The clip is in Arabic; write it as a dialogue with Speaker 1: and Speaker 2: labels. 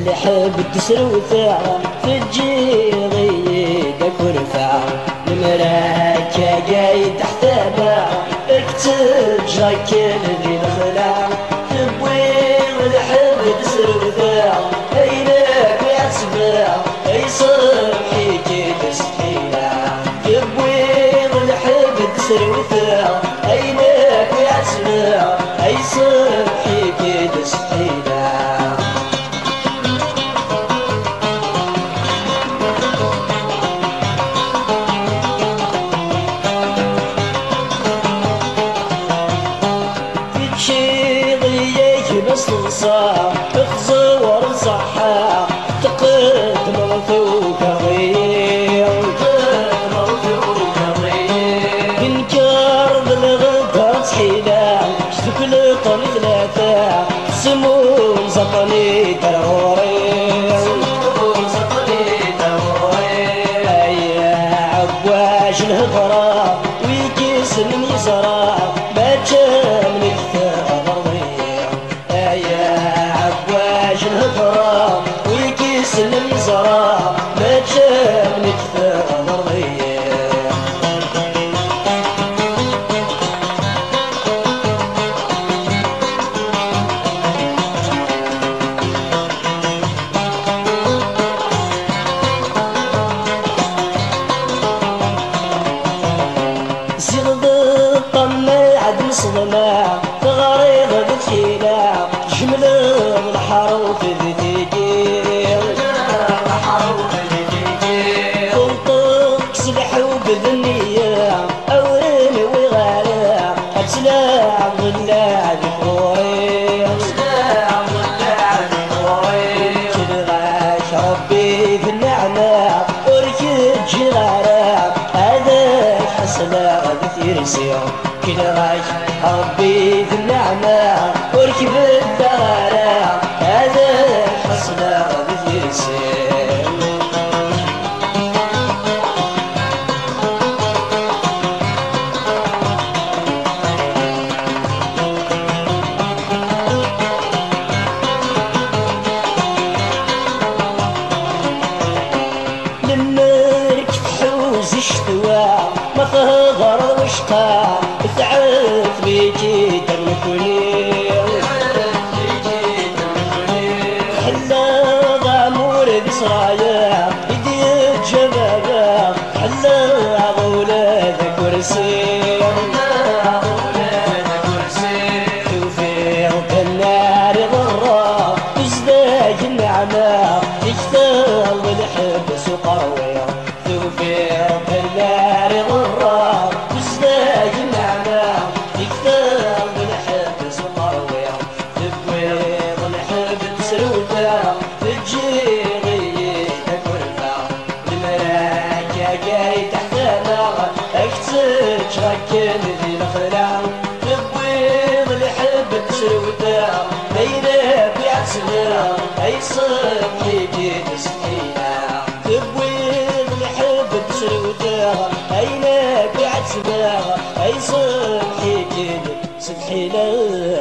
Speaker 1: اللي حب تسروثه تجي دك ورفع المراك جاي تحت ما اكتب شكل ذي الخلع تبوي اللي حب تسروثه اينك يسمع اي صبحي تسحيله تبوي اللي حب تسروثه اينك يسمع اي صبحي تسحيله صار تخزور صحة تقد موثوق غير موثوق غير ينكر بالغدر تحيلة شتفل طريق ثلاثة سمون زطني تروري سمون زطني تروري يا عواج الهضرة ويكيس الميزرة ما جام نكثر الهضرة ويكيس المزرعة ما جاب نكثر ضرية زغض الطماع عد مصدمة تغريض بتخيلة جمل الحروف ذي تيجي تنطق سلح وبذنية أورين وغالة أتلاعب ضلاع بفوري كل غاش ربي في النعمة وركد جغارة هذا حسنة بثير سير كل غاش ربي في النعمة وركب الدارة هذا حسنة بثير سير لمرك تحوز اشتوى ما تهضر وشقى تعرف بيجي تمكني حلا ضامور بصرايا يدي الجبابة حلا غولة كرسي توفيق النار ضرة تزداج النعمة يكتر والحبس وقروية توفيق النار ضرة تزداج النعمة يكتر والحبس وقروية تبويض الحب تسروته تجي غيتك ورفع المراكة جاي تحت نار اكتب شكل ذي الخلع تبويض الحب تسروته بينك يعسنا اي صبحي تسحيله تبويض الحب تسروته اينك يعسنا اي صبحي تسحيله